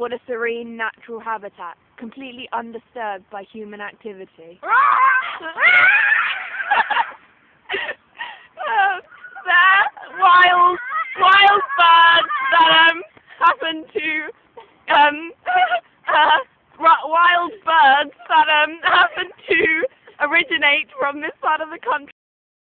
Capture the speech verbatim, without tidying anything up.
What a serene natural habitat, completely undisturbed by human activity. uh, there, wild, wild birds that um happen to um uh, wild birds that um happen to originate from this part of the country.